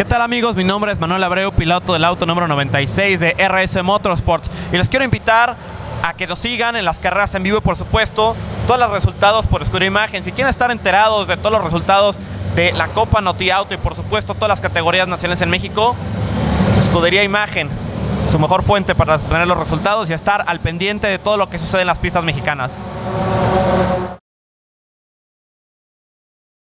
¿Qué tal, amigos? Mi nombre es Manuel Abreu, piloto del auto número 96 de RS Motorsports, y les quiero invitar a que nos sigan en las carreras en vivo y, por supuesto, todos los resultados por Escudería Imagen. Si quieren estar enterados de todos los resultados de la Copa Noti Auto y, por supuesto, todas las categorías nacionales en México, Escudería Imagen, su mejor fuente para tener los resultados y estar al pendiente de todo lo que sucede en las pistas mexicanas.